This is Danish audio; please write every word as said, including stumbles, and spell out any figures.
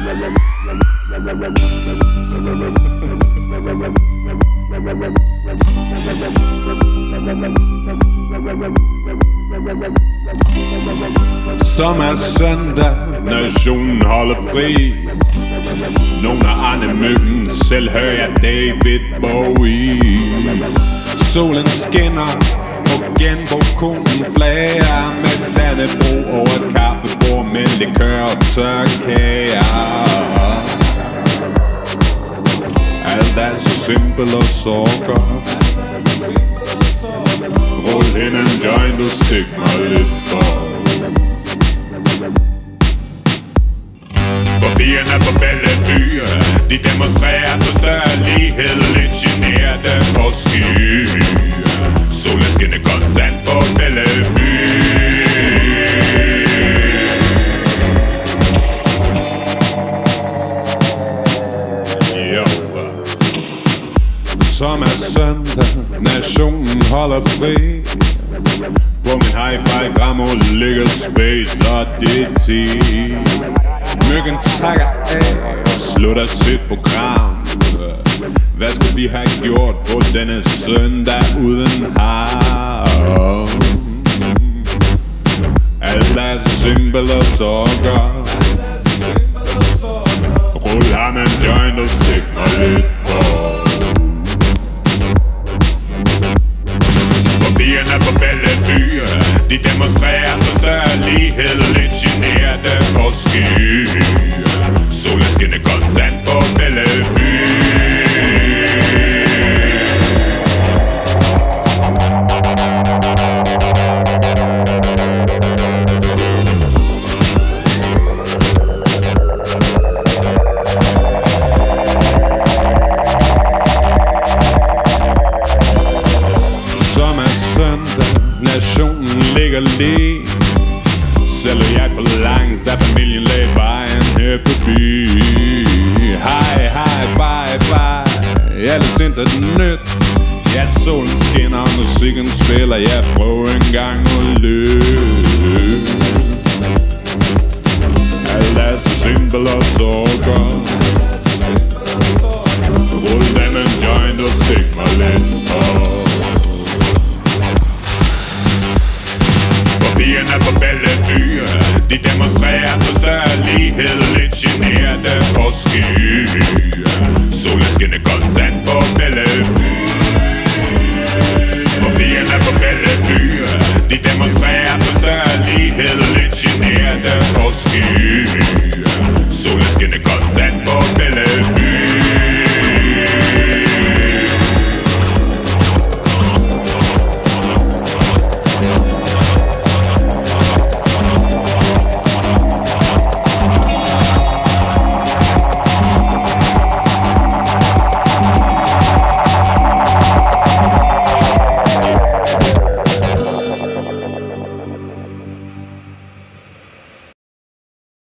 Som er søndag, nationen holder fri. Nogle af Arne Myggen, selv hører jeg David Bowie. Solen skinner, og genbrugskonen flager med Dannebro over et kaffebord med likør og tørkager. Alt er så simpelt og så godt. Rul ind en joint og stik mig lidt på. For pigerne på Bellevue, de demonstrerer på større lighed. Lidt generede måske. Solen skinner konstant på Bellevue. Som er søndag, nationen holder fri. På min hi-fi grammo ligger Space og D T. Myggen trækker af og slutter sit program. Hvad skulle vi have gjort på denne søndag uden ham? Alt er simpelt og så godt. Rul ham en joint og stik mig lidt på. Pigerne på Bellevue, de demonstrerer på større lighed. Lidt generede måske. Solen skinner konstant på Bellevue. Nationen ligger lige. Sælger jeg på langs, da familien lagde vejen her forbi. Hej, hej, bye, bye. Alles intet nyt. Ja, solen skinner og musikken spiller. Jeg prøver en gang at løbe. Alt er så simpelt og så godt. Rul den en joint og stik mig lidt på. Pigerne på Bellevue, de demonstrerer på større lighed. Lidt generede måske. Solen skinner konstant på Bellevue. Pigerne på Bellevue, de demonstrerer på større lighed. Lidt generede måske.